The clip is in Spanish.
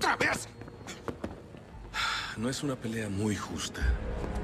otra vez! No es una pelea muy justa.